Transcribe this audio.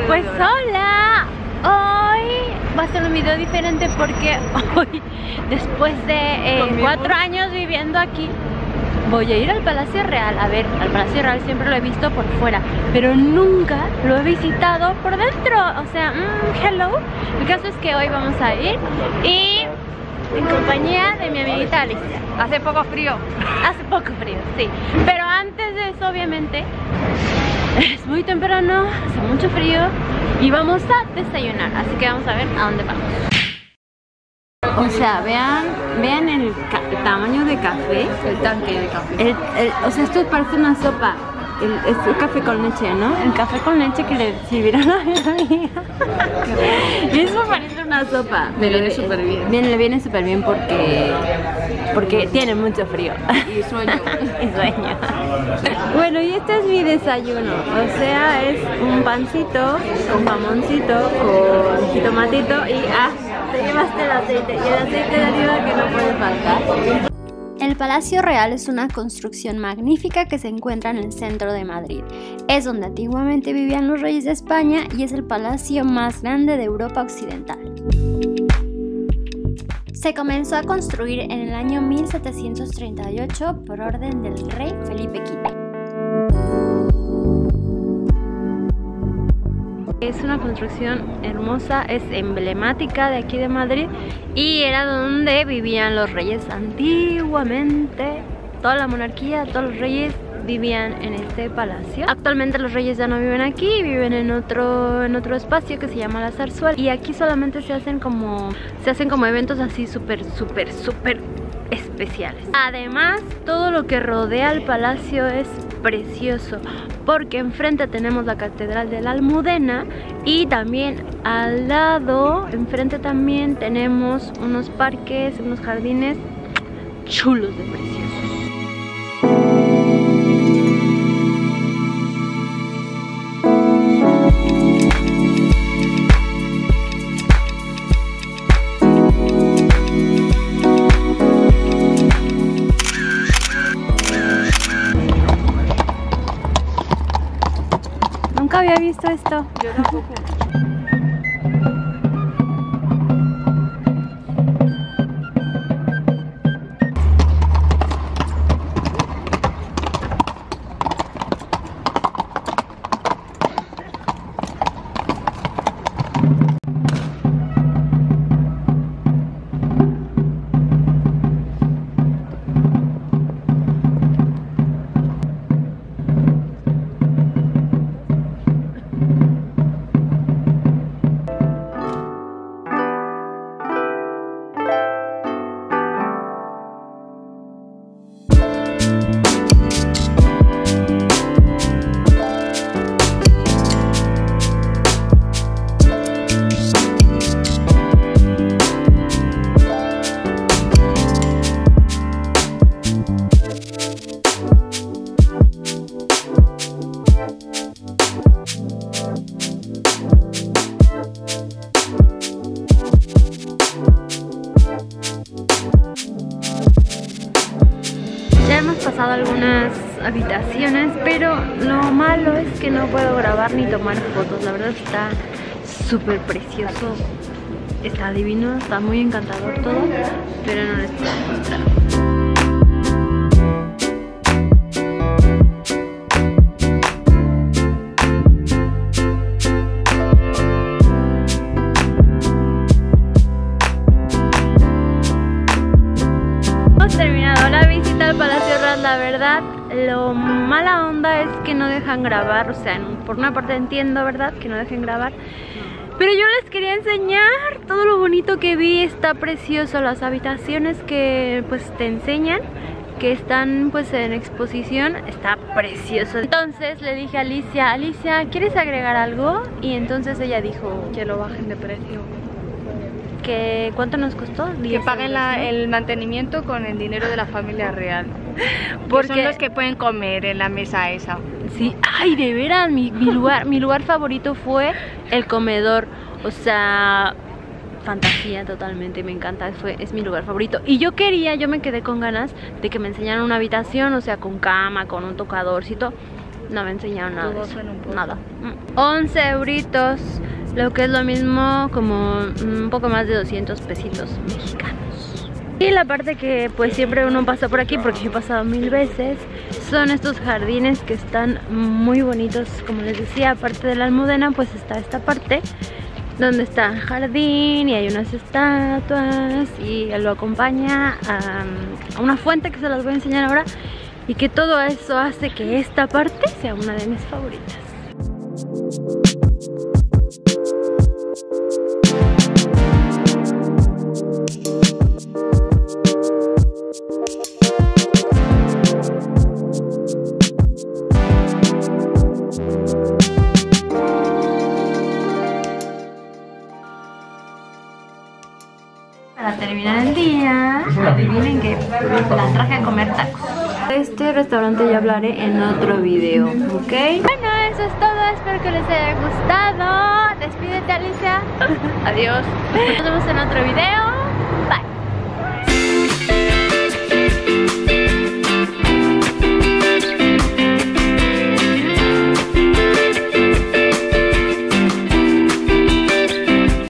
Pues hola, hoy va a ser un video diferente porque hoy, después de 4 años viviendo aquí, voy a ir al Palacio Real. A ver, al Palacio Real siempre lo he visto por fuera, pero nunca lo he visitado por dentro. O sea, hello. El caso es que hoy vamos a ir y en compañía de mi amiguita Alicia. Hace poco frío. Hace poco frío, sí. Pero antes de eso, obviamente, es muy temprano, hace mucho frío y vamos a desayunar. Así que vamos a ver a dónde vamos. O sea, vean el tamaño de café. El tanque de café. O sea, esto parece una sopa. Es el café con leche, ¿no? El café con leche que le sirvieron a mi amiga. Y eso parece una sopa. Me viene súper bien. Le viene súper bien porque tiene mucho frío. Y sueño. Y sueño. Bueno, y este es mi desayuno. O sea, es un pancito con jamoncito, con jitomatito y te llevaste el aceite. Y el aceite de oliva que no puede faltar. El Palacio Real es una construcción magnífica que se encuentra en el centro de Madrid. Es donde antiguamente vivían los reyes de España y es el palacio más grande de Europa Occidental. Se comenzó a construir en el año 1738 por orden del rey Felipe V. Es una construcción hermosa, es emblemática de aquí de Madrid y era donde vivían los reyes antiguamente. Toda la monarquía, todos los reyes vivían en este palacio. Actualmente los reyes ya no viven aquí, viven en otro espacio que se llama la Zarzuela. Y aquí solamente se hacen como eventos así súper especiales. Además, todo lo que rodea al palacio es precioso, porque enfrente tenemos la Catedral de la Almudena y también al lado, enfrente también tenemos unos parques, unos jardines chulos de preciosos. Nunca había visto esto. Yo tampoco. Ya hemos pasado algunas habitaciones, pero lo malo es que no puedo grabar ni tomar fotos. La verdad está súper precioso, está divino, está muy encantador todo, pero no les puedo mostrar. Terminado la visita al Palacio Real. La verdad, lo mala onda es que no dejan grabar. O sea, por una parte entiendo, ¿verdad?, que no dejen grabar, pero yo les quería enseñar todo lo bonito que vi. Está precioso, las habitaciones que pues te enseñan, que están pues en exposición, está precioso. Entonces le dije a Alicia, ¿quieres agregar algo? Y entonces ella dijo Que lo bajen de precio. que ¿cuánto nos costó? Que paguen el mantenimiento con el dinero de la familia real. Porque son los que pueden comer en la mesa esa. Sí, ay, de veras, mi lugar favorito fue el comedor. O sea, fantasía totalmente, me encanta, es mi lugar favorito. Y yo me quedé con ganas de que me enseñaran una habitación, o sea, con cama, con un tocadorcito. No me enseñaron nada de Todo eso. suena un poco. Nada. 11 euritos, lo que es lo mismo como un poco más de 200 pesitos mexicanos. Y la parte que pues siempre uno pasa por aquí, porque yo he pasado 1000 veces, son estos jardines que están muy bonitos. Como les decía, aparte de la Almudena, pues está esta parte donde está el jardín y hay unas estatuas y lo acompaña a una fuente que se las voy a enseñar ahora, y que todo eso hace que esta parte sea una de mis favoritas. Para terminar el día, adivinen que la traje a comer tacos. De este restaurante ya hablaré en otro video, ¿ok? Bueno, eso es todo, espero que les haya gustado. Despídete, Alicia. Adiós. Nos vemos en otro video. Bye.